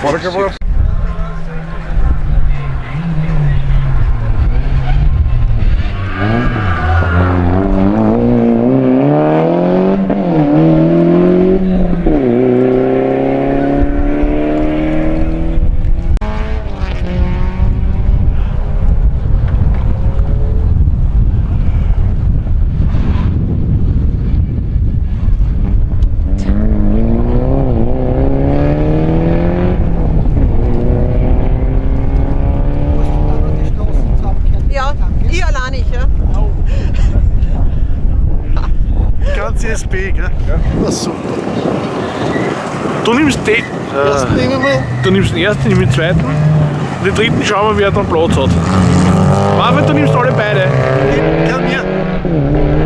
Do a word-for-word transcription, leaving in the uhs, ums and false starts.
Vordergeworfen. C S B, gell? Ja. Das ist super. Du nimmst den ersten, äh, du nimmst den ersten, ich nehme den zweiten. Und den dritten schauen wir, wer dann Platz hat. Marvin, du nimmst alle beide. Ja, mir.